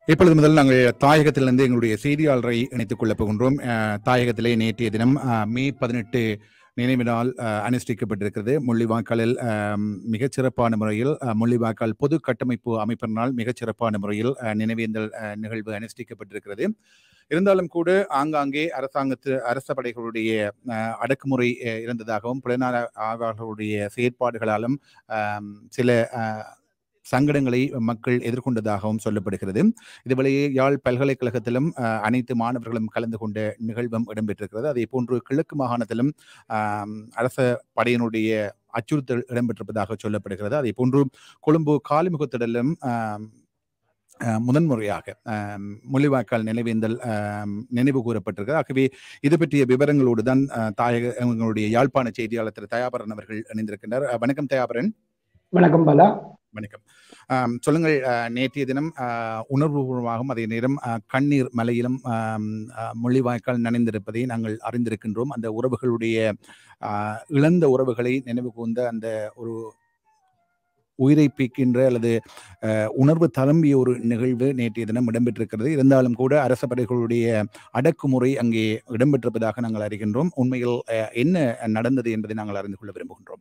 இப்பொழுது முதல் நாங்கள் தாயகத்திலிருந்து எங்களுடைய செய்தியாளரை இணைத்துக் கொள்ளப் போகின்றோம். தாயகத்திலே நேற்றைய தினம் மே 18 நினைவு நாள் அனுஷ்டிக்கப்பட்டிருக்கிறது. முள்ளிவாய்க்காலில் மிகச்சிறப்பான முறையில் முள்ளிவாய்க்கால் பொது கட்டமைப்பு அமைப்பினால் மிகச்சிறப்பான முறையில் நினைவேந்தல் நிகழ்வு அனுஷ்டிக்கப்பட்டிருக்கிறது. இருந்தாலும் கூட ஆங்காங்கே அரச படைகளுடைய அடக்குமுறை இருந்ததாகவும் புலனாய்வு ஆய்வாளர்களுடைய செயற்பாடுகளாலும் சில சங்கடங்களை மக்கள் எதிர்கொண்டதாகவும் சொல்லப்படுகிறது. இதுவேளையே யாழ் பல்கலைக்கழகத்திலும் அனைத்து மாணவர்களும் கலந்து கொண்ட நிகழ்வும் இடம்பெற்றிருக்கிறது. அதே போன்று கிழக்கு மாகாணத்திலும் அரச படையினுடைய அச்சுறுத்தல் இடம்பெற்றிருப்பதாக சொல்லப்படுகிறது. அதே போன்று கொழும்பு காலிமுகத்திடலும் முதன்முறையாக முள்ளிவாய்க்கால் நினைவேந்தல் நினைவு கூறப்பட்டிருக்கிறது. ஆகவே இது பற்றிய விவரங்களோடு தான் எங்களுடைய யாழ்ப்பாண செய்தியாளர் திரு தயாபரன் அவர்கள் இணைந்திருக்கின்றார். வணக்கம் தயாபரன். வணக்கம் பாலா. வணக்கம். சொல்லுங்கள், நேற்றைய தினம் உணர்வுபூர்வமாகவும் அதே நேரம் கண்ணீர் மலையிலும் முள்ளிவாய்க்கால் நனைந்திருப்பதை நாங்கள் அறிந்திருக்கின்றோம். அந்த உறவுகளுடைய இழந்த உறவுகளை நினைவு கூர்ந்த அந்த ஒரு உயிரை பீக்கின்ற அல்லது உணர்வு தழும்பிய ஒரு நிகழ்வு நேற்றைய தினம் இடம்பெற்றிருக்கிறது. இருந்தாலும் கூட அரச படைகளுடைய அடக்குமுறை அங்கே இடம்பெற்றிருப்பதாக நாங்கள் அறிகின்றோம். உண்மையில் என்ன நடந்தது என்பதை நாங்கள் அறிந்து கொள்ள விரும்புகின்றோம்.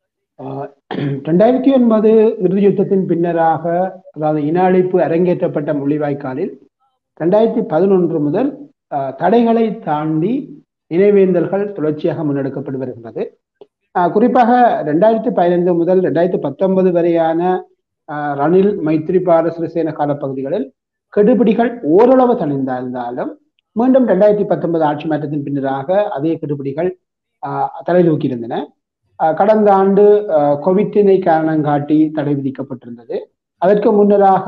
2009 இறுதி யுத்தத்தின் பின்னராக, அதாவது இன அழிப்பு அரங்கேற்றப்பட்ட முள்ளிவாய்க்காலில் 2011 முதல் தடைகளை தாண்டி நினைவேந்தல்கள் தொடர்ச்சியாக முன்னெடுக்கப்பட்டு வருகிறது. குறிப்பாக 2015 முதல் 2019 வரையான ரணில் மைத்ரிபால சிறிசேன காலப்பகுதிகளில் கெடுபிடிகள் ஓரளவு தணிந்திருந்தாலும் மீண்டும் 2019 ஆட்சி மாற்றத்தின் பின்னராக அதே கெடுபிடிகள் தலை தூக்கியிருந்தன. கடந்த ஆண்டு கோவிட்டினை காரணம் காட்டி தடை விதிக்கப்பட்டிருந்தது. அதற்கு முன்னராக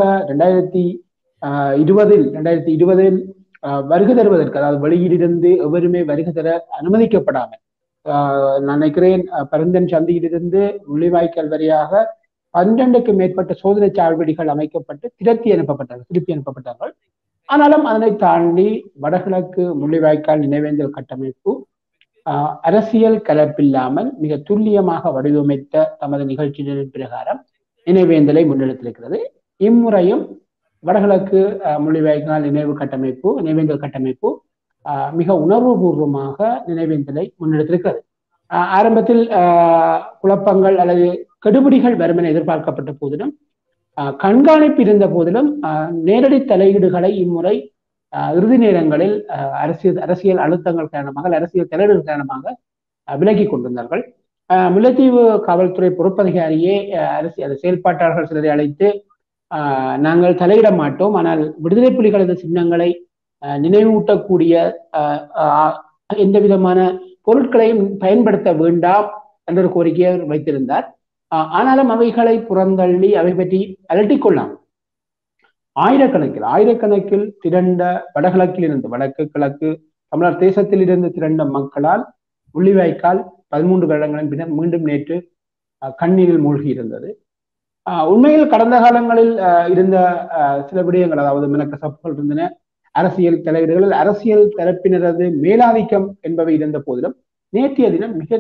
2020 வருகை தருவதற்கு, அதாவது வெளியிலிருந்து எவருமே வருகை தர அனுமதிக்கப்படாமல், நான் நினைக்கிறேன் பருந்தன் சந்தையிலிருந்து முள்ளிவாய்க்கால் வரையாக 12க்கு மேற்பட்ட சோதனை சாவடிகள் அமைக்கப்பட்டு திருப்பி அனுப்பப்பட்டார்கள். ஆனாலும் அதனை தாண்டி வடகிழக்கு முள்ளிவாய்க்கால் நினைவேந்தல் கட்டமைப்பு அரசியல் கலப்பில்லாமல் மிக துல்லியமாக வடிவமைத்த தமது நிகழ்ச்சிகளின் பிரகாரம் நினைவேந்தலை முன்னெடுத்திருக்கிறது. இம்முறையும் வடகிழக்கு முள்ளிவாய்க்கால் நினைவேந்தல் கட்டமைப்பு மிக உணர்வுபூர்வமாக நினைவேந்தலை முன்னெடுத்திருக்கிறது. ஆரம்பத்தில் குழப்பங்கள் அல்லது கெடுபிடிகள் வரும் என எதிர்பார்க்கப்பட்ட போதிலும், கண்காணிப்பு இருந்த போதிலும் நேரடி தலையீடுகளை இம்முறை இறுதி நேரங்களில் அரசியல் அழுத்தங்கள் காரணமாக, அரசியல் தலையீடுகள் காரணமாக விலகி கொண்டிருந்தார்கள். முல்லைத்தீவு காவல்துறை பொறுப்பதிகாரியே அரசியல் செயல்பாட்டாளர்கள் சிலரை அழைத்து, நாங்கள் தலையிட மாட்டோம், ஆனால் விடுதலை புலிகளது சின்னங்களை நினைவூட்டக்கூடிய எந்த விதமான பொருட்களையும் பயன்படுத்த வேண்டாம் என்ற ஒரு கோரிக்கையை வைத்திருந்தார். ஆனாலும் அவைகளை புறந்தள்ளி அவை பற்றி அலட்டிக்கொள்ளாமல் ஆயிரக்கணக்கில் திரண்ட வடகிழக்கில் இருந்து, வடக்கு கிழக்கு தமிழர் தேசத்தில் இருந்து திரண்ட மக்களால் முள்ளிவாய்க்கால் 13 வருடங்களின் பின்னர் மீண்டும் நேற்று கண்ணீரில் மூழ்கி இருந்தது. உண்மையில் கடந்த காலங்களில் இருந்த சில விடயங்கள், அதாவது மினக்கசப்புகள் இருந்தன, அரசியல் தலைவர்கள் அரசியல் தரப்பினரது மேலாதிக்கம் என்பவை இருந்த போதிலும் நேற்றைய தினம் மிக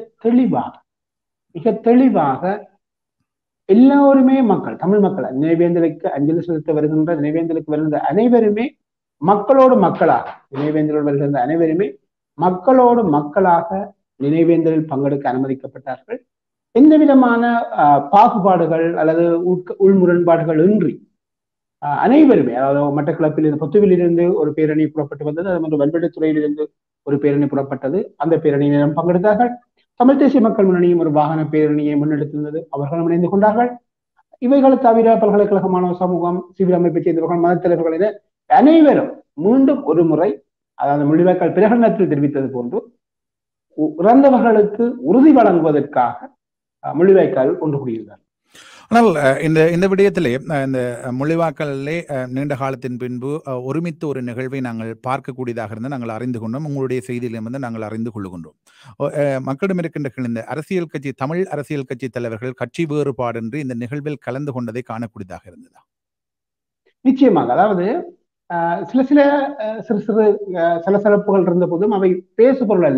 தெளிவாக எல்லோருமே மக்கள், தமிழ் மக்கள், நினைவேந்தலுக்கு அஞ்சலி செலுத்த வருகின்ற, நினைவேந்தலுக்கு வருகின்ற அனைவருமே மக்களோடு மக்களாக, நினைவேந்தலோடு வருகின்ற அனைவருமே மக்களோடு மக்களாக நினைவேந்தலில் பங்கெடுக்க அனுமதிக்கப்பட்டார்கள். எந்த விதமான பாகுபாடுகள் அல்லது உள்முரண்பாடுகள் இன்றி அனைவருமே, அதாவது மட்டக்களப்பில் பொத்துவில் இருந்து ஒரு பேரணி புறப்பட்டு வந்தது, அது மாதிரி வல்வெடுத்துறையிலிருந்து ஒரு பேரணி புறப்பட்டது. அந்த பேரணியினரும் பங்கெடுத்தார்கள். தமிழ் தேசிய மக்கள் முன்னணியும் ஒரு வாகன பேரணியை முன்னெடுத்திருந்தது, அவர்களும் இணைந்து கொண்டார்கள். இவைகள் தவிர பல்கலைக்கழக மாணவ சமூகம், சிவில் அமைப்பை சேர்ந்தவர்கள், மத தலைவர்கள் என அனைவரும் மீண்டும் ஒரு முறை, அதாவது முள்ளிவாய்க்கால் பிரகடனத்தில் தெரிவித்தது போன்று இறந்தவர்களுக்கு உறுதி வழங்குவதற்காக முள்ளிவாய்க்கால் ஒன்று கூடியிருந்தார். ஆனால் இந்த விடயத்திலே, இந்த முள்ளிவாய்க்காலிலே நீண்ட காலத்தின் பின்பு ஒருமித்த ஒரு நிகழ்வை நாங்கள் பார்க்கக்கூடியதாக இருந்து நாங்கள் அறிந்து கொண்டோம். உங்களுடைய செய்தியிலிருந்து நாங்கள் அறிந்து கொள்ளுகின்றோம். மக்களிடம் இருக்கின்ற இந்த அரசியல் கட்சி, தமிழ் அரசியல் கட்சி தலைவர்கள் கட்சி வேறுபாடின்றி இந்த நிகழ்வில் கலந்து கொண்டதை காணக்கூடியதாக இருந்ததா? நிச்சயமாக. அதாவது சில சலசலப்புகள் இருந்த போதும் அவை பேசுபொருள் அல்ல.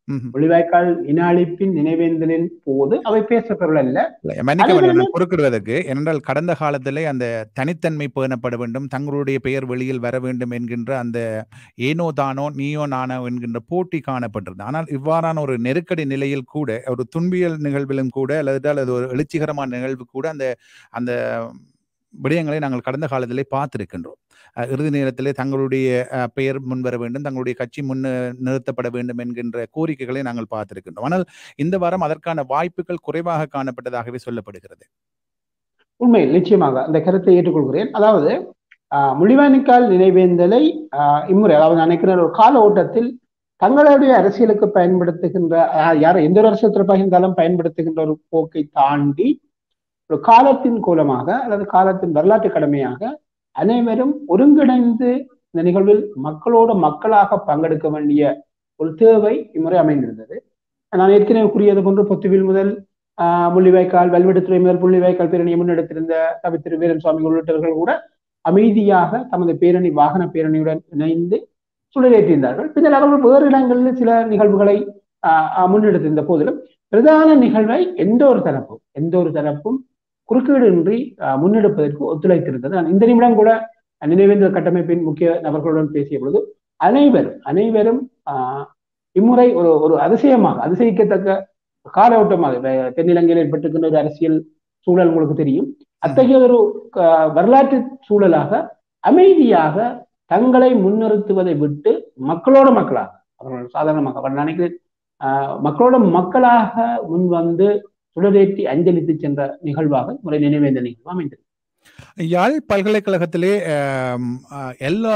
முள்ளிவாய்க்கால் இன அழிப்பின் நினைவேந்தலின் போது அவை பேசப்பொருள் அல்ல. மன்னிக்க வேண்டும் நான் குறுக்கிடுவதற்கு. ஏனென்றால் கடந்த காலத்திலே அந்த தனித்தன்மை பேணப்பட வேண்டும், தங்களுடைய பெயர் வெளியில் வர வேண்டும் என்கின்ற அந்த ஏனோ தானோ நீயோ நானோ என்கின்ற போட்டி காணப்பட்டிருந்தது. ஆனால் இவ்வாறான ஒரு நெருக்கடி நிலையில் கூட, ஒரு துன்பியல் நிகழ்விலும் கூட, அல்லது அது ஒரு எழுச்சிகரமான நிகழ்வு கூட அந்த அந்த விடயங்களை நாங்கள் கடந்த காலத்திலே பார்த்திருக்கின்றோம். இறுதி நேரத்திலே தங்களுடைய பெயர் முன்வர வேண்டும், தங்களுடைய கட்சி நிறுத்தப்பட வேண்டும் என்கின்ற கோரிக்கைகளை நாங்கள் பார்த்திருக்கின்றோம். ஆனால் இந்த வாரம் அதற்கான வாய்ப்புகள் குறைவாக காணப்பட்டதாகவே சொல்லப்படுகிறது. உண்மை, நிச்சயமாக அந்த கருத்தை ஏற்றுக்கொள்கிறேன். அதாவது முள்ளிவாய்க்கால் நினைவேந்தலை இம்முறை, அதாவது நினைக்கிற ஒரு கால ஓட்டத்தில் தங்களுடைய அரசியலுக்கு பயன்படுத்துகின்ற யாரும் எந்த ஒரு அரசியல் தொடர்பாக இருந்தாலும் பயன்படுத்துகின்ற ஒரு போக்கை தாண்டி ஒரு காலத்தின் கோலமாக அல்லது காலத்தின் வரலாற்று கடமையாக அனைவரும் ஒருங்கிணைந்து இந்த நிகழ்வில் மக்களோடு மக்களாக பங்கெடுக்க வேண்டிய ஒரு தேவை இம்முறை அமைந்திருந்தது. நான் ஏற்கனவே கூறியது போன்று பொத்துவில் முதல் முள்ளிவாய்க்கால், வல்வெடுத்துறை முதல் முள்ளிவாய்க்கால் பேரணியை முன்னெடுத்திருந்த திரு வீரன் சுவாமி உள்ளிட்டவர்கள் கூட அமைதியாக தமது பேரணி வாகன பேரணியுடன் இணைந்து சுடரேற்றிருந்தார்கள். பின்னர் அவர்கள் வேறு இடங்களில் சில நிகழ்வுகளை முன்னெடுத்திருந்த போதிலும் பிரதான நிகழ்வை எந்த ஒரு தரப்பும் குறுக்கீடின்றி முன்னெடுப்பதற்கு ஒத்துழைத்திருந்தது. நான் இந்த நிமிடம் கூட நினைவேந்தல் கட்டமைப்பின் முக்கிய நபர்களுடன் பேசிய பொழுது அனைவரும் இம்முறை ஒரு அதிசயிக்கத்தக்க கால ஓட்டமாக தென்னிலங்கையில் ஏற்பட்டிருக்கின்ற ஒரு அரசியல் சூழல் உங்களுக்கு தெரியும். அத்தகைய ஒரு வரலாற்று சூழலாக அமைதியாக தங்களை முன்னிறுத்துவதை விட்டு மக்களோட மக்களாக, அவர்கள் சாதாரணமாக அவர் நினைக்கிறேன் மக்களோட மக்களாக முன் வந்து சுடரேற்றி அஞ்சலித்து சென்ற நிகழ்வாக முறை நினைவேந்த நிகழ்வு அமைந்தது. யாழ் பல்கலைக்கழகத்திலே எல்லா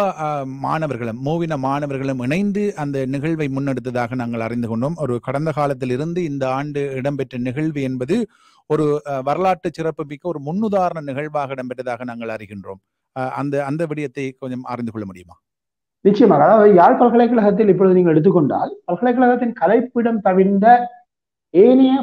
மாணவர்களும் இணைந்து அந்த நிகழ்வை முன்னெடுத்ததாக நாங்கள் அறிந்து கொண்டோம். ஒரு கடந்த காலத்தில் இருந்து இந்த ஆண்டு இடம்பெற்ற நிகழ்வு என்பது ஒரு வரலாற்று சிறப்பு மிக்க ஒரு முன்னுதாரண நிகழ்வாக இடம்பெற்றதாக நாங்கள் அறிகின்றோம். அந்த விடயத்தை கொஞ்சம் அறிந்து கொள்ள முடியுமா? நிச்சயமாக. அதாவது யாழ் பல்கலைக்கழகத்தில் இப்பொழுது நீங்கள் எடுத்துக்கொண்டால் பல்கலைக்கழகத்தின் கலைப்பிடம் தவிர்ந்த ஏனைய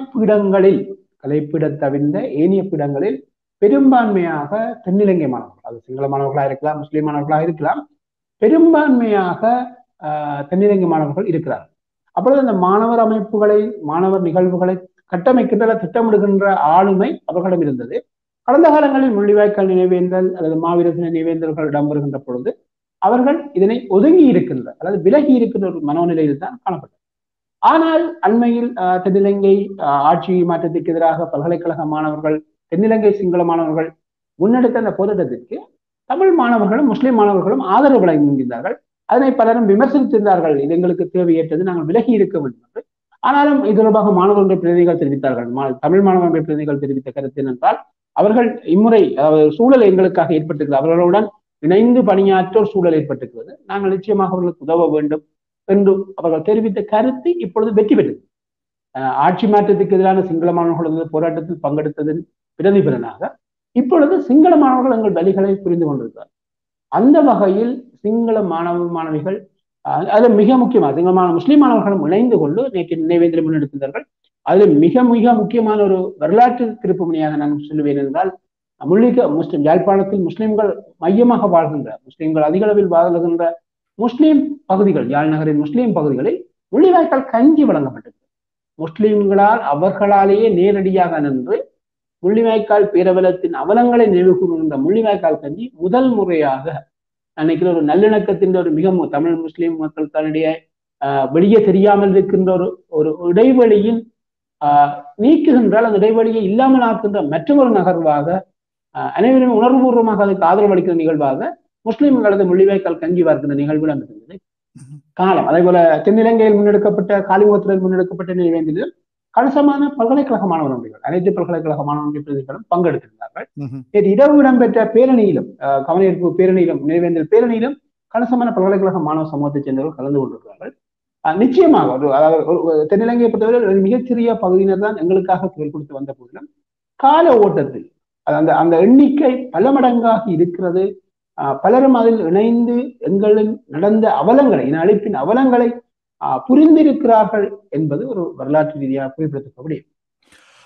பீடங்களில் பெரும்பான்மையாக தென்னிலங்கை மாணவர்கள், அது சிங்கள மாணவர்களாக இருக்கலாம், முஸ்லிம் மாணவர்களாக இருக்கலாம், பெரும்பான்மையாக தென்னிலங்கை மாணவர்கள் இருக்கிறார்கள். அப்பொழுது அந்த மாணவர் அமைப்புகளை, மாணவர் நிகழ்வுகளை கட்டமைக்கின்ற திட்டமிடுகின்ற ஆளுமை அவர்களிடம் இருந்தது. கடந்த காலங்களில் முள்ளிவாய்க்கால் நினைவேந்தல் அல்லது மாவீரர் நினைவேந்தல்கள் இடம்பெறுகின்ற பொழுது அவர்கள் இதனை ஒதுங்கி இருக்கின்ற அல்லது விலகி இருக்கின்ற ஒரு மனோநிலையில் தான் காணப்பட்டது. ஆனால் அண்மையில் தென்னிலங்கை ஆட்சி மாற்றத்திற்கு எதிராக பல்கலைக்கழக மாணவர்கள், தென்னிலங்கை சிங்கள மாணவர்கள் முன்னெடுத்த அந்த போராட்டத்திற்கு தமிழ் மாணவர்களும் முஸ்லிம் மாணவர்களும் ஆதரவு வழங்கியிருந்தார்கள். அதனை பலரும் விமர்சித்திருந்தார்கள். இது எங்களுக்கு தேவையற்றது, நாங்கள் விலகி இருக்க வேண்டும் என்று. ஆனாலும் இது தொடர்பாக மாணவர்களுடைய பிரதிநிதிகள் தெரிவித்தார்கள். தமிழ் மாணவர்களுடைய பிரதிநிதிகள் தெரிவித்த கருத்து என்னென்றால், அவர்கள் இம்முறை சூழல் எங்களுக்காக ஏற்பட்டிருக்கிறது, அவர்களுடன் இணைந்து பணியாற்ற ஒரு சூழல் ஏற்பட்டிருக்கிறது, நாங்கள் நிச்சயமாக அவர்களுக்கு உதவ வேண்டும் என்று அவர்கள் தெரிவித்த கருத்து இப்பொழுது வெற்றி பெற்றது. ஆட்சி மாற்றத்துக்கு எதிரான சிங்கள மாணவர்கள் போராட்டத்தில் பங்கெடுத்ததன் பிரதிபலனாக இப்பொழுது சிங்கள மாணவர்கள் எங்கள் வழிகளை புரிந்து கொண்டிருக்கிறார். அந்த வகையில் சிங்கள மாணவிகள், அது மிக முக்கியமாக சிங்கள முஸ்லிம் மாணவர்களும் இணைந்து கொண்டு நேற்று நினைவேந்தலை முன்னெடுத்தார்கள். அதில் மிக மிக முக்கியமான ஒரு வரலாற்று திருப்பு முனையாக நான் சொல்லுவேன் என்றால், யாழ்ப்பாணத்தில் முஸ்லிம்கள் மையமாக வாழ்கின்ற, முஸ்லிம்கள் அதிக அளவில் வாழ்கின்ற முஸ்லிம் பகுதிகள், யாழ் நகரின் முஸ்லிம் பகுதிகளில் முள்ளிவாய்க்கால் கஞ்சி வழங்கப்பட்டது. முஸ்லிம்களால் அவர்களாலேயே நேரடியாக நின்று முள்ளிவாய்க்கால் பேரவலத்தின் அவலங்களை நினைவு கூறுகின்ற முள்ளிவாய்க்கால் கஞ்சி முதல் முறையாக நினைக்கிற ஒரு நல்லிணக்கத்தின் ஒரு மிக தமிழ் முஸ்லிம் மக்கள் தன்னுடைய வெளியே தெரியாமல் இருக்கின்ற ஒரு இடைவெளியின் நீக்குகின்றால் அந்த இடைவெளியை இல்லாமல் ஆக்குகின்ற மற்றொரு நகர்வாக அனைவரும் உணர்வுபூர்வமாக அதுக்கு ஆதரவு அளிக்கிற நிகழ்வாக முஸ்லிம்களது முள்ளிவாய்க்கால் கஞ்சி பார்க்கின்ற நிகழ்வு நடந்தது காலம். அதே போல தென்னிலங்கையில் முன்னெடுக்கப்பட்ட காலிமுகத்தில் முன்னெடுக்கப்பட்ட நினைவேந்தலில் கணிசமான பல்கலைக்கழக மாணவர்கள், அனைத்து பல்கலைக்கழக மாணவர்கள் பிரதிகளும் பங்கெடுத்திருந்தார்கள். இரவு இடம்பெற்ற பேரணியிலும், கவனஈர்ப்பு பேரணியிலும், நினைவேந்தல் பேரணியிலும் கணிசமான பல்கலைக்கழக மாணவ சமூகத்தைச் சேர்ந்தவர்கள் கலந்து கொண்டிருக்கிறார்கள். நிச்சயமாக அதாவது தென்னிலங்கையை பொறுத்தவரை மிகச்சிறிய பகுதியினர் தான் எங்களுக்காக குரல் கொடுத்து வந்த போதிலும் கால ஓட்டத்தில் அந்த எண்ணிக்கை பல மடங்காக இருக்கிறது. பலரும் அதில் இணைந்து எங்களின் நடந்த அவலங்களை, இன அழிப்பின் அவலங்களை புரிந்திருக்கிறார்கள் என்பது ஒரு வரலாற்று ரீதியாக குறிப்பிடத்தக்க முடியும்.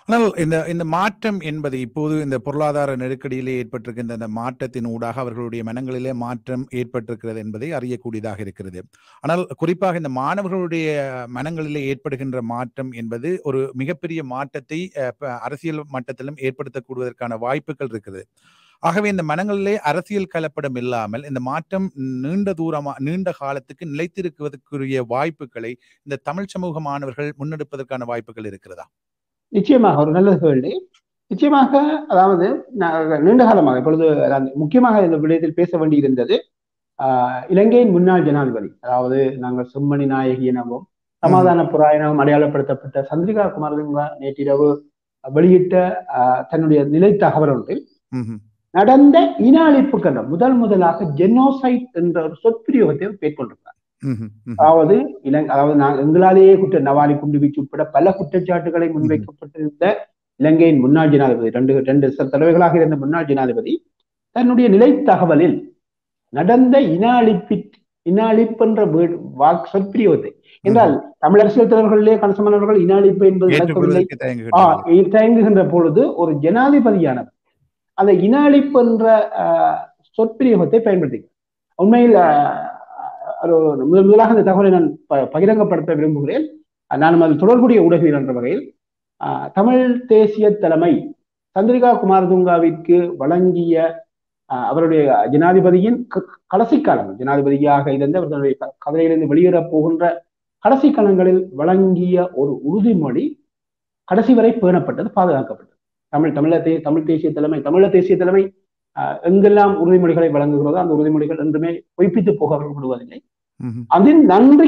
ஆனால் இந்த மாற்றம் என்பது இப்போது இந்த பொருளாதார நெருக்கடியிலே ஏற்பட்டிருக்கின்ற இந்த மாற்றத்தின் ஊடாக அவர்களுடைய மனங்களிலே மாற்றம் ஏற்பட்டிருக்கிறது என்பதை அறியக்கூடியதாக இருக்கிறது. ஆனால் குறிப்பாக இந்த மாணவர்களுடைய மனங்களிலே ஏற்படுகின்ற மாற்றம் என்பது ஒரு மிகப்பெரிய மாற்றத்தை அரசியல் மட்டத்திலும் ஏற்படுத்தக்கூடுவதற்கான வாய்ப்புகள் இருக்குது. ஆகவே இந்த மனங்களிலே அரசியல் கலப்படம் இல்லாமல் இந்த மாற்றம் நீண்ட காலத்துக்கு நிலைத்திருக்குவதற்குரிய வாய்ப்புகளை இந்த தமிழ் சமூக மாணவர்கள் முன்னெடுப்பதற்கான வாய்ப்புகள் இருக்கிறதா? நிச்சயமாக ஒரு நல்ல கேள்வி. நிச்சயமாக, அதாவது நீண்ட காலமாக இப்பொழுது முக்கியமாக இந்த விடயத்தில் பேச வேண்டியிருந்தது இலங்கையின் முன்னாள் ஜனாதிபதி, அதாவது நாங்கள் செம்மணி நாயகி எனவும் சமாதான புராயணம் அடையாளப்படுத்தப்பட்ட சந்திரிகா குமாரதுங்க நேற்றிரவு வெளியிட்ட தன்னுடைய நிலை தகவல் ஒன்றில் நடந்த இன அழிப்புக்கு முதலாக ஜெனோசைட் என்ற ஒரு சொற்பிரயோகத்தை மேற்கொண்டிருக்கிறார். அதாவது எங்களாலேயே நவாலி குண்டுவீச்சு உட்பட பல குற்றச்சாட்டுகளை முன்வைக்கப்பட்டிருந்த இலங்கையின் முன்னாள் ஜனாதிபதி, ரெண்டு தலைவர்களாக இருந்த முன்னாள் ஜனாதிபதி தன்னுடைய நிலை தகவலில் நடந்த இன அழிப்பு என்ற சொற்பிரயோகத்தை, என்றால் தமிழ் அரசியல் தலைவர்களிலே கணிசமானவர்கள் இன அழிப்பு என்பது நடக்கவில்லை தயங்குகின்ற பொழுது ஒரு ஜனாதிபதியானவர் அந்த இன அழிப்பு என்ற சொற்பிரயோகத்தை பயன்படுத்தி உண்மையில் முதலாக இந்த தகவலை நான் பகிரங்கப்படுத்த விரும்புகிறேன். நான் அதில் தொடர்புடைய ஊடகவியல் என்ற வகையில் தமிழ் தேசிய தலைமை சந்திரிகா குமாரதுங்காவிற்கு வழங்கிய அவருடைய ஜனாதிபதியின் கடைசி காலம், ஜனாதிபதியாக இருந்து அவர்களுடைய கதையிலிருந்து வெளியேறப் போகின்ற கடைசி காலங்களில் வழங்கிய ஒரு உறுதிமொழி கடைசி வரை பேணப்பட்டது, பாதுகாக்கப்பட்டது. தமிழ் தேசிய தலைமை எங்கெல்லாம் உறுதிமொழிகளை வழங்குகிறதோ அந்த உறுதிமொழிகள் என்றுமே பொய்ப்பித்து போகப்படுவதில்லை. அதன் நன்றி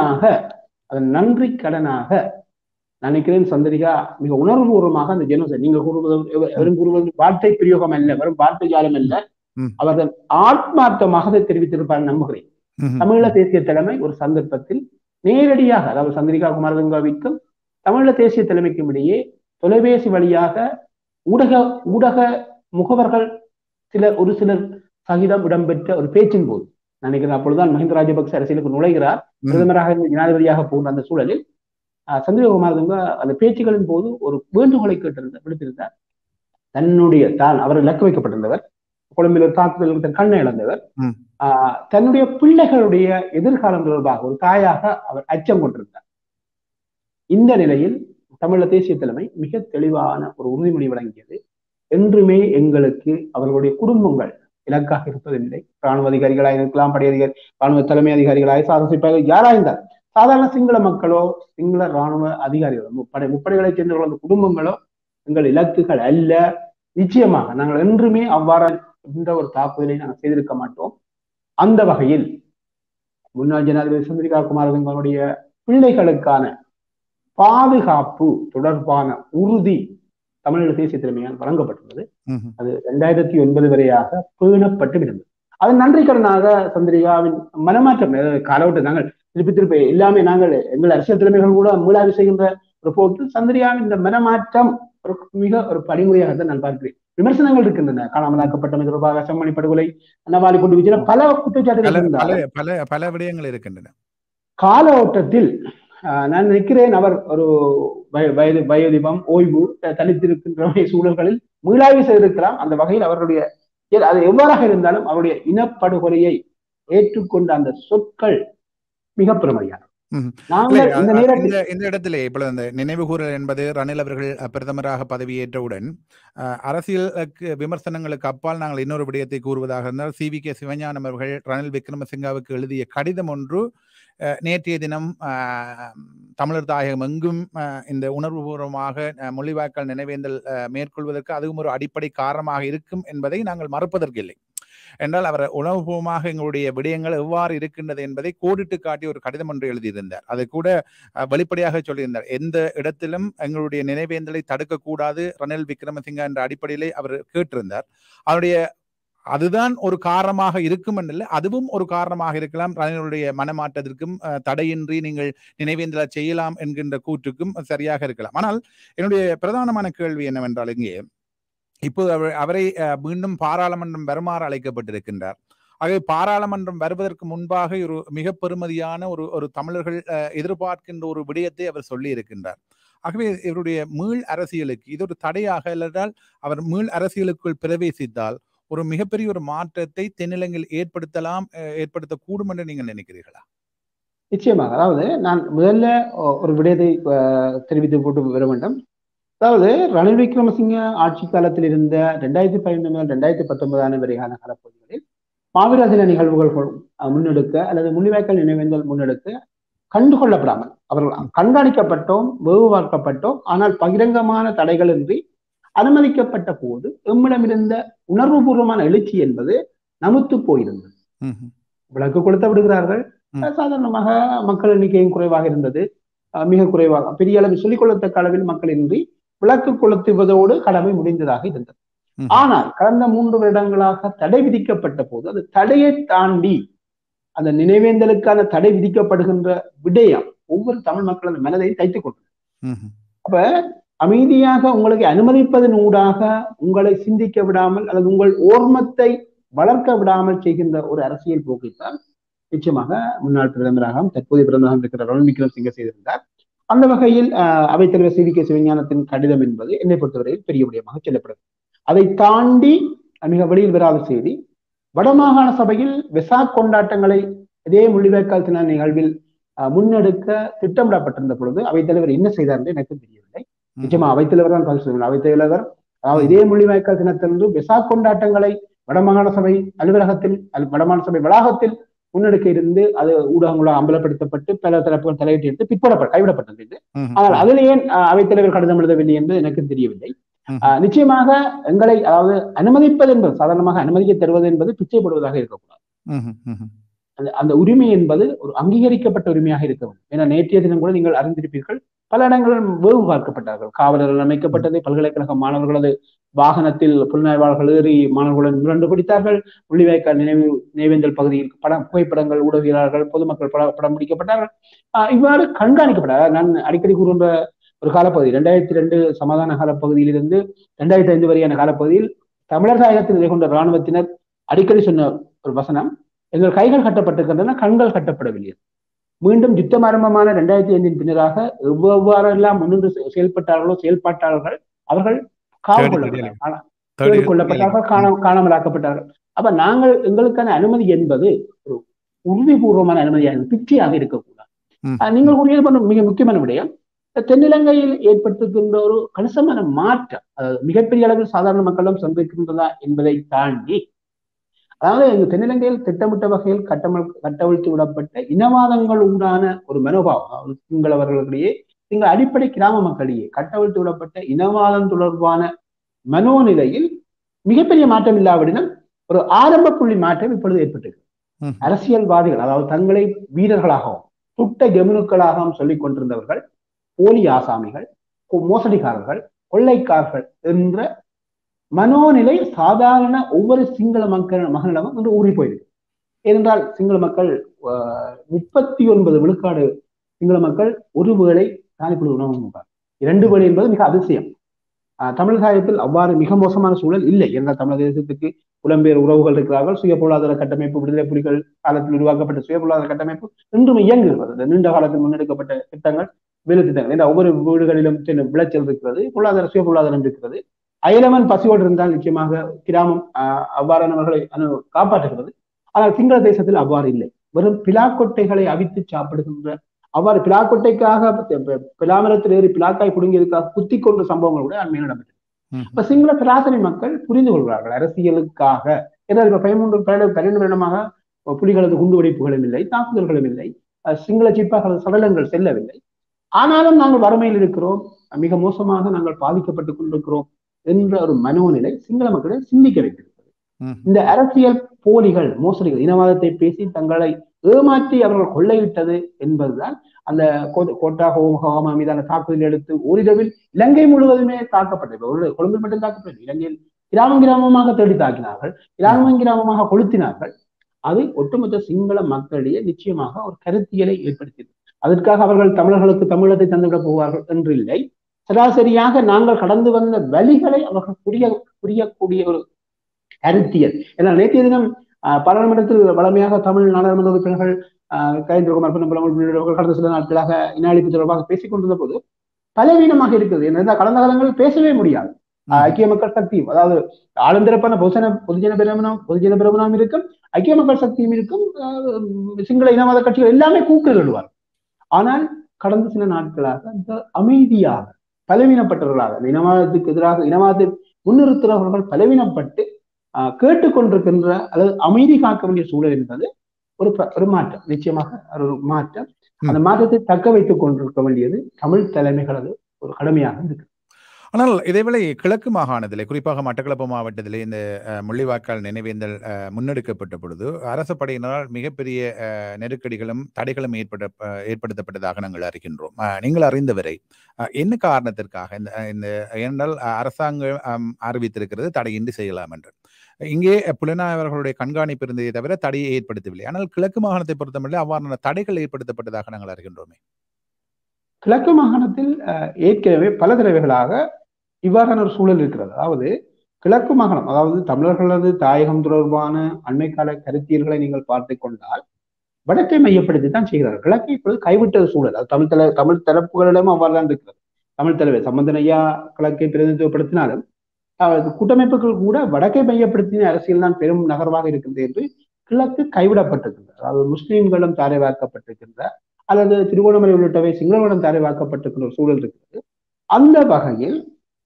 கடனாக நினைக்கிறேன் சந்திரிகா மிக உணர்வுபூர்வமாக அந்த ஜெனோசைட், நீங்க கூறுவது வார்த்தை பிரயோகம் அல்ல, வெறும் வார்த்தை ஜாலம் அல்ல, அவர்கள் ஆத்மார்த்தமாக அதை தெரிவித்திருப்பார் நம்புகிறேன். தமிழீழ தேசிய தலைமை ஒரு சந்தர்ப்பத்தில் நேரடியாக, அதாவது சந்திரிகா குமாரதுங்காவிற்கும் தமிழீழ தேசிய தலைமைக்கும் இடையே தொலைபேசி வழியாக ஊடக முகவர்கள் ஒரு சிலர் சகிதம் இடம்பெற்ற ஒரு பேச்சின் போது, நினைக்கிறேன் அப்பொழுதுதான் மஹிந்த ராஜபக்ச அரசியலுக்கு நுழைகிறார், பிரதமராக ஜனாதிபதியாக போகிற அந்த சூழலில் சந்திரிகா குமாரதுங்க அந்த பேச்சுகளின் போது ஒரு வேண்டுகோளை விடுத்திருந்தார். அவர் இலக்கு வைக்கப்பட்டிருந்தவர், கொழும்பில் ஒரு தாக்குதல் கண்ணை இழந்தவர், தன்னுடைய பிள்ளைகளுடைய எதிர்காலம் தொடர்பாக ஒரு தாயாக அவர் அச்சம் கொண்டிருந்தார். இந்த நிலையில் தமிழீழ தேசிய தலைமை மிக தெளிவான ஒரு உறுதிமொழி வழங்கியது. என்றுமே எங்களுக்கு அவர்களுடைய குடும்பங்கள் இலக்காக இருப்பதில்லை. ராணுவ அதிகாரிகளாக இருக்கலாம், ராணுவ தலைமை அதிகாரிகளாக, சாதனை யாராயிருந்தால் சாதாரண சிங்கள மக்களோ சிங்கள ராணுவ அதிகாரிகளோ முப்படைகளைச் சேர்ந்தவர்களோ அந்த குடும்பங்களோ எங்கள் இலக்குகள் அல்ல. நிச்சயமாக நாங்கள் என்றுமே அவ்வாறு இந்த ஒரு தாக்குதலை நாங்கள் செய்திருக்க மாட்டோம். அந்த வகையில் முன்னாள் ஜனாதிபதி சந்திரிகா குமாரதுங்கனுடைய பிள்ளைகளுக்கான பாதுகாப்பு தொடர்பான உறுதி தமிழீழ தேசிய தலைமையால் வழங்கப்பட்டுள்ளது. அது 2009 வரையாக பேணப்பட்டு இருந்தது. அதன் நன்றி கடனாக சந்திரிகாவின் மனமாற்றம் காலவட்டம் நாங்கள் திருப்பி எல்லாமே எங்கள் அரசியல் தலைமைகள் கூட மீளாய்வு செய்கின்ற ஒரு போக்கில் சந்திரிகாவின் இந்த மனமாற்றம் ஒரு படிமுறையாகத்தான் நான் பார்க்கிறேன். விமர்சனங்கள் இருக்கின்றன, காணாமலாக்கப்பட்டமை தொடர்பாக, செம்மணி படுகொலை, நவாலி குண்டுவீச்சு, பல குற்றச்சாட்டுகள், பல விடயங்கள் இருக்கின்றன. கால ஓட்டத்தில் நான் நினைக்கிறேன் அவர் ஒரு வயோதிபம் ஓய்வு தனித்திருக்கின்ற சூழல்களில் மீளாய்வு செய்திருக்கலாம். அந்த வகையில் அவருடைய அது எவ்வாறாக இருந்தாலும் அவருடைய இனப்படுகொலையை ஏற்றுக்கொண்ட அந்த சொற்கள் மிக பெருமையான இந்த இடத்திலே இப்பொழுது அந்த நினைவு கூறல் என்பது ரணில் அவர்கள் பிரதமராக பதவியேற்றவுடன் அரசியலுக்கு விமர்சனங்களுக்கு அப்பால் நாங்கள் இன்னொரு விடயத்தை கூறுவதாக இருந்தால், CVK சிவஞானம் அவர்கள் ரணில் விக்ரமசிங்காவுக்கு எழுதிய கடிதம் ஒன்று நேற்றைய தினம் தமிழர் தாயகம் எங்கும் இந்த உணர்வுபூர்வமாக முள்ளிவாய்க்கால் நினைவேந்தல் மேற்கொள்வதற்கு அதுவும் ஒரு அடிப்படை காரணமாக இருக்கும் என்பதை நாங்கள் மறுப்பதற்கில்லை. என்றால் அவர் உணவுபூர்வமாக எங்களுடைய விடயங்கள் எவ்வாறு இருக்கின்றது என்பதை கோடிட்டு காட்டி ஒரு கடிதம் ஒன்று எழுதியிருந்தார். அதை கூட வெளிப்படையாக சொல்லியிருந்தார். எந்த இடத்திலும் எங்களுடைய நினைவேந்தலை தடுக்கக்கூடாது ரணில் விக்ரமசிங்கா என்ற அடிப்படையிலே அவர் கேட்டிருந்தார். அவருடைய அதுதான் ஒரு காரணமாக இருக்கும் என்றல்ல, அதுவும் ஒரு காரணமாக இருக்கலாம். ரணிலுடைய மனமாற்றத்திற்கும் தடையின்றி நீங்கள் நினைவேந்தலை செய்யலாம் என்கின்ற கூற்றுக்கும் சரியாக இருக்கலாம். ஆனால் என்னுடைய பிரதானமான கேள்வி என்னவென்றால், இங்கே இப்போது அவரை மீண்டும் பாராளுமன்றம் வருமாறு அழைக்கப்பட்டிருக்கின்றார். ஆகவே பாராளுமன்றம் வருவதற்கு முன்பாக ஒரு மிக பெருமதியான ஒரு தமிழர்கள் எதிர்பார்க்கின்ற ஒரு விடயத்தை அவர் சொல்லி இருக்கின்றார். ஆகவே இவருடைய மீள் அரசியலுக்கு இது ஒரு தடையாக இல்லைன்றால் அவர் மீள் அரசியலுக்குள் பிரவேசித்தால் ஒரு மிகப்பெரிய ஒரு மாற்றத்தை தென்னிலங்கையில் ஏற்படுத்தக்கூடும் என்று நீங்கள் நினைக்கிறீர்களா? நிச்சயமாக. அதாவது நான் முதல்ல ஒரு விடயத்தை தெரிவித்து போட்டு வர வேண்டும். அதாவது ரணில் விக்ரமசிங்க ஆட்சி காலத்தில் இருந்த 2015 முதல் 2019 வரையான காலப்பகுதிகளில் மாவீரர் தின நிகழ்வுகள் முன்னெடுக்க அல்லது முள்ளிவாய்க்கால் நினைவேந்தல் முன்னெடுக்க கண்டுகொள்ளப்படாமல் அவர்கள் கண்காணிக்கப்பட்டோம், வேவு பார்க்கப்பட்டோம். ஆனால் பகிரங்கமான தடைகள் இன்றி அனுமதிக்கப்பட்ட போது எம்மிடம் இருந்த உணர்வுபூர்வமான எழுச்சி என்பது நமுத்து போயிருந்தது. விளக்கு கொளுத்த விடுகிறார்கள். சாதாரணமாக மக்கள் எண்ணிக்கையும் குறைவாக இருந்தது, மிக குறைவாக, பெரிய அளவில் சொல்லிக் கொள்ளத்தக்க அளவில் மக்கள் இன்றி விளக்கு கொளுத்துவதோடு கடமை முடிந்ததாக இருந்தது. ஆனால் கடந்த 3 வருடங்களாக தடை விதிக்கப்பட்ட போது அது தடையை தாண்டி அந்த நினைவேந்தலுக்கான தடை விதிக்கப்படுகின்ற விடயம் ஒவ்வொரு தமிழ் மக்களது மனதை தைத்துக் கொண்டது. அப்ப அமைதியாக உங்களுக்கு அனுமதிப்பதன் ஊடாக உங்களை சிந்திக்க விடாமல் அல்லது உங்கள் ஓர்மத்தை வளர்க்க விடாமல் செய்கின்ற ஒரு அரசியல் போக்கைத்தான் நிச்சயமாக முன்னாள் பிரதமராக தற்போதைய பிரதமராக இருக்கிற ரணில் விக்ரமசிங்கே செய்திருந்தார். அந்த வகையில் அவைத்தலைவர் சி.வி.கே. சிவஞானத்தின் கடிதம் என்பது என்னை பொறுத்தவரையில் பெரிய விடயமாக சொல்லப்படுது. அதை தாண்டி மிக வெளியில் வராத செய்தி, வடமாகாண சபையில் வெசாக் கொண்டாட்டங்களை இதே முள்ளிவாய்க்கால் தின நிகழ்வில் முன்னெடுக்க திட்டமிடப்பட்டிருந்த பொழுது அவைத்தலைவர் என்ன செய்தார் என்று எனக்கு தெரியவில்லை. நிச்சயமா அவைத்தலைவர் தான் பதில் சொல்லுங்கள். அவைத்தலைவர் அதாவது இதே முள்ளிவாய்க்கால் தினத்திலிருந்து வெசாக் கொண்டாட்டங்களை வடமாகாண சபை அலுவலகத்தில் வடமாகாண சபை வளாகத்தில் முன்னெடுக்க இருந்து அது ஊடகங்களால் அம்பலப்படுத்தப்பட்டு பல தரப்புகள் தலையிட்டு எடுத்து கைவிடப்பட்டது. ஆனால் அதில் ஏன் அவைத்தலைவர் கடிதம் எழுதவில்லை என்று எனக்கு தெரியவில்லை. நிச்சயமாக எங்களை அதாவது அனுமதிப்பது என்பது சாதாரணமாக அனுமதிக்க தருவது என்பது பிச்சை போடுவதாக இருக்கக்கூடாது. அந்த உரிமை என்பது ஒரு அங்கீகரிக்கப்பட்ட உரிமையாக இருக்க வேண்டும். ஏன்னா நேற்றைய தினம் கூட நீங்கள் அறிந்திருப்பீர்கள், பல இடங்களில் வேவு பார்க்கப்பட்டார்கள். காவலர்கள் அமைக்கப்பட்டது, பல்கலைக்கழக மாணவர்களது வாகனத்தில் புலனாய்வாளர்கள் ஏறி மாணவர்களுடன் முரண்டு பிடித்தார்கள். முள்ளிவாய்க்கால் நினைவேந்தல் பகுதியில் புகைப்படங்கள், ஊடகவியலாளர்கள், பொதுமக்கள் படம் முடிக்கப்பட்டார்கள். இவ்வாறு கண்காணிக்கப்பட்டார். நான் அடிக்கடி கூறுகின்ற ஒரு காலப்பகுதி 2002 சமாதான காலப்பகுதியிலிருந்து 2005 வரையான காலப்பகுதியில் தமிழர் தாயகத்தில் நிலை கொண்ட இராணுவத்தினர் அடிக்கடி சொன்ன ஒரு வசனம், எங்கள் கைகள் கட்டப்பட்டிருக்கின்றன, கண்கள் கட்டப்படவில்லை. மீண்டும் யுத்தம் ஆரம்பமான 2005 பின்னராக எவ்வாறெல்லாம் முன்னின்று செயல்பட்டார்களோ செயல்பாட்டாளர்கள் அவர்கள் காவு கொள்ளப்பட்டார்கள், காணாமலாக்கப்பட்டார்கள். அப்ப நாங்கள் எங்களுக்கான அனுமதி என்பது ஒரு உறுதிபூர்வமான அனுமதியாக பிச்சையாக இருக்கக்கூடாது. நீங்கள் கூறியது மிக முக்கியமான விடயம், தென்னிலங்கையில் ஏற்பட்டிருக்கின்ற ஒரு கணிசமான மாற்றம் அதாவது மிகப்பெரிய அளவில் சாதாரண மக்களும் சந்திக்கின்றதா என்பதை தாண்டி, அதாவது இந்த தென்னிலங்கையில் திட்டமிட்ட வகையில் கட்டவிழ்த்து விடப்பட்ட இனவாதங்கள் உண்டான ஒரு மனோபாவம் சிங்களவர்களிடையே, நீங்கள் அடிப்படை கிராம மக்களிடையே கட்டவிழ்த்து விடப்பட்ட இனவாதம் தொடர்பான மனோநிலையில் மிகப்பெரிய மாற்றம் இல்லாவிடனும் ஒரு ஆரம்ப புள்ளி மாற்றம் இப்பொழுது ஏற்பட்டிருக்கு. அரசியல்வாதிகள் அதாவது தங்களை வீரர்களாகவும் துட்ட கெமுனுக்களாகவும் சொல்லிக் கொண்டிருந்தவர்கள் போலி ஆசாமிகள், மோசடிக்காரர்கள், கொள்ளைக்காரர்கள் என்ற மனோநிலை சாதாரண ஒவ்வொரு சிங்கள மகனிடமும் என்று ஊறி போயிருக்கு. ஏனென்றால் சிங்கள மக்கள் 39 விழுக்காடு சிங்கள மக்கள் ஒருவேளை தானிப்புழு உணவு உண்பார். 2 வேளை என்பது மிக அதிசயம். தமிழ் சாயத்தில் அவ்வாறு மிக மோசமான சூழல் இல்லை. என்றால் தமிழக தேசத்துக்கு புலம்பெயர் உறவுகள் இருக்கிறார்கள். சுய பொருளாதார கட்டமைப்பு, விடுதலை புலிகள் காலத்தில் உருவாக்கப்பட்ட சுய பொருளாதார கட்டமைப்பு இன்றும் இயங்குகிறது. நீண்ட காலத்தில் முன்னெடுக்கப்பட்ட திட்டங்கள், வேலை திட்டங்கள், ஏன்னா ஒவ்வொரு வீடுகளிலும் விளைச்சல் இருக்கிறது, பொருளாதார சுய பொருளாதாரம் இருக்கிறது. அயலவன் பசியோடு இருந்தால் நிச்சயமாக கிராமம் அவ்வாறானவர்களை காப்பாற்றுகிறது. ஆனால் சிங்கள தேசத்தில் அவ்வாறு இல்லை. வெறும் பிலாக்கொட்டைகளை அவித்து சாப்பிடுகின்ற, அவ்வாறு பிலாக்கொட்டைக்காக பிலாமரத்தில் ஏறி பிலாக்காய் குடுங்கியதுக்காக குத்தி கொண்ட சம்பவங்கள் கூட அண்மையில் இடம்பெற்றது. இப்ப சிங்கள சராசரி மக்கள் புரிந்து கொள்கிறார்கள் அரசியலுக்காக. ஏதாவது இப்ப 12 வருடமாக புலிகளது குண்டுவெடிப்புகளும் இல்லை, தாக்குதல்களும் இல்லை, சிங்கள சிப்பாக்களது சடலங்கள் செல்லவில்லை. ஆனாலும் நாங்கள் வறுமையில் இருக்கிறோம், மிக மோசமாக நாங்கள் பாதிக்கப்பட்டுக் கொண்டிருக்கிறோம் என்ற ஒரு மனோநிலை சிங்கள மக்களை சிந்திக்க வைத்திருக்கிறது. இந்த அரசியல் போலிகள், மோசடிகள், இனவாதத்தை பேசி தங்களை ஏமாற்றி அவர்கள் கொள்ளையிட்டது என்பதுதான் அந்த கோட்டா ஹோமா மீதான தாக்குதல் எடுத்து ஓரிரவில் இலங்கை முழுவதுமே தாக்கப்பட்டது. கொழும்பில் மட்டும் தாக்கப்பட்டது. இலங்கையில் கிராமம் கிராமமாக தேடி தாக்கினார்கள், கிராமமாக கொளுத்தினார்கள். அது ஒட்டுமொத்த சிங்கள மக்களிடையே நிச்சயமாக ஒரு கருத்தியலை ஏற்படுத்தியது. அதற்காக அவர்கள் தமிழர்களுக்கு தமிழத்தை தந்துவிடப் போவார்கள் என்று இல்லை. சராசரியாக நாங்கள் கடந்து வந்த வழிகளை அவர்கள் புரியக்கூடிய ஒரு கருத்தியல். ஏன்னா நேற்றைய தினம் பாராளுமன்றத்தில் வளமையாக தமிழ் நாடாளுமன்ற உறுப்பினர்கள் கயேந்திரகுமார் பொன்னம்பலம் உள்ளிட்டவர்கள் கடந்த சில நாட்களாக இன அழிப்பு தொடர்பாக பேசிக் கொண்டிருந்த போது பலவீனமாக இருக்குது. என்ன கடந்த காலங்களில் பேசவே முடியாது. ஐக்கிய மக்கள் சக்தியும், அதாவது ஆளுந்திரப்பான பொதுஜன பிரபுணம் இருக்கும், ஐக்கிய மக்கள் சக்தியும் இருக்கும், சிங்கள இனவாத கட்சிகள் எல்லாமே கூக்குரலிடுவார். ஆனால் கடந்த சில நாட்களாக அந்த அமைதியாக பலவீனப்பட்டவர்களாக இனவாதத்துக்கு எதிராக இனவாதத்தை முன்னிறுத்துறவர்கள் பலவீனப்பட்டு கேட்டுக்கொண்டிருக்கின்ற அல்லது அமைதி காக்க வேண்டிய சூழல் என்பது ஒரு மாற்றம், நிச்சயமாக ஒரு மாற்றம். அந்த மாற்றத்தை தக்க வைத்துக் கொண்டிருக்க வேண்டியது தமிழ் தலைமைகளது ஒரு கடமையாக இருக்கு. ஆனால் இதேவேளை கிழக்கு மாகாணத்திலே, குறிப்பாக மட்டக்களப்பு மாவட்டத்திலே இந்த முள்ளிவாய்க்கால் நினைவேந்தல் முன்னெடுக்கப்பட்ட பொழுது அரசு படையினரால் மிகப்பெரிய நெருக்கடிகளும் தடைகளும் ஏற்படுத்தப்பட்டதாக நாங்கள் அறிகின்றோம். நீங்கள் அறிந்தவரை என்ன காரணத்திற்காக இந்த ஏனென்றால் அரசாங்கம் அறிவித்திருக்கிறது தடையின்றி செய்யலாம் என்று. இங்கே புலனாய்வர்களுடைய கண்காணிப்பு இருந்ததை தவிர தடையை ஏற்படுத்தவில்லை. ஆனால் கிழக்கு மாகாணத்தை பொறுத்தவரை அவ்வாறான தடைகள் ஏற்படுத்தப்பட்டதாக நாங்கள் அறிகின்றோமே. கிழக்கு மாகாணத்தில் ஏற்கனவே பல தடவைகளாக இவ்வாறான ஒரு சூழல் இருக்கிறது. அதாவது கிழக்கு மாகாணம், அதாவது தமிழர்களது தாயகம் தொடர்பான அண்மை கால கருத்தியல்களை நீங்கள் பார்த்துக் கொண்டால் வடக்கை மையப்படுத்தி தான் செய்கிறார்கள். கிழக்கை இப்பொழுது கைவிட்டது சூழல். அது தமிழ் தரப்புகளிடம் அவ்வாறு தான் இருக்கிறது. தமிழ் தலைவர் சம்பந்தன் ஐயா கிழக்கை பிரதிநிதித்துவப்படுத்தினாலும் கூட்டமைப்புகள் கூட வடக்கை மையப்படுத்தின அரசியல் தான் பெரும் நகர்வாக இருக்கிறது என்று கிழக்கு கைவிடப்பட்டிருக்கின்றது. அதாவது முஸ்லீம்களும் தாரைவாக்கப்பட்டிருக்கின்ற அல்லது திருவோணமலை உள்ளிட்டவை சிங்களவரிடம் தாரைவாக்கப்பட்டிருக்கின்ற ஒரு சூழல் இருக்கிறது. அந்த வகையில்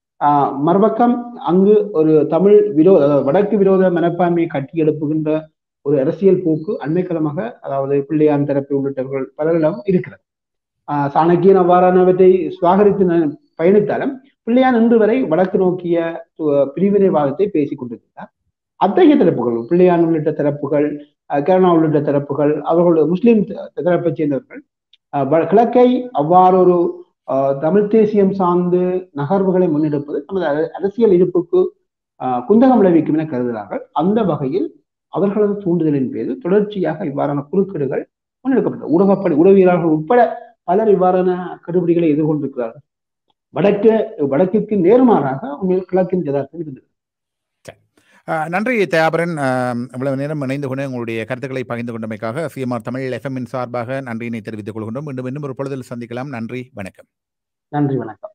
மறுபக்கம் அங்கு ஒரு தமிழ் விரோத, அதாவது வடக்கு விரோத மனப்பான்மையை கட்டியெழுப்புகின்ற ஒரு அரசியல் போக்கு அண்மைக்காலமாக, அதாவது பிள்ளையான் தரப்பு உள்ளிட்டவர்கள் பலரிடம் இருக்கிறது. சாணக்கியன் அவ்வாறானவற்றை சுவாகரித்து பயணித்தாலும் பிள்ளையான் இன்று வரை வடக்கு நோக்கிய பிரிவினைவாதத்தை பேசிக் கொண்டிருக்கிறார். அத்தகைய தரப்புகள், பிள்ளையான் உள்ளிட்ட தரப்புகள், கருணா உள்ளிட்ட தரப்புகள், அவர்களுடைய முஸ்லிம் தரப்பை சேர்ந்தவர்கள் கிழக்கை அவ்வாறு ஒரு தமிழ் தேசியம் சார்ந்து நகர்வுகளை முன்னெடுப்பது நமது அரசியல் இருப்புக்கு குந்தகம் விளைவிக்கும் என கருதுகிறார்கள். அந்த வகையில் அவர்களது தூண்டுதலின் பேரில் தொடர்ச்சியாக இவ்வாறான குறுக்கீடுகள் முன்னெடுக்கப்பட்டது. உளவியலாளர்கள் உட்பட பலர் இவ்வாறான கடுபிடிகளை எதிர்கொண்டிருக்கிறார்கள். வடக்குக்கு நேர்மாறாக உண்மையில் கிழக்கின் யதார்த்தம் இருந்தது. நன்றி தயாபரன், இவ்வளவு நேரம் இணைந்து கொண்டு உங்களுடைய கருத்துக்களை பகிர்ந்து கொண்டமைக்காக CMR தமிழ் FM சார்பாக நன்றியினை தெரிவித்துக் கொள்கின்றோம். இன்னும் ஒரு பொழுதில் சந்திக்கலாம். நன்றி, வணக்கம். நன்றி, வணக்கம்.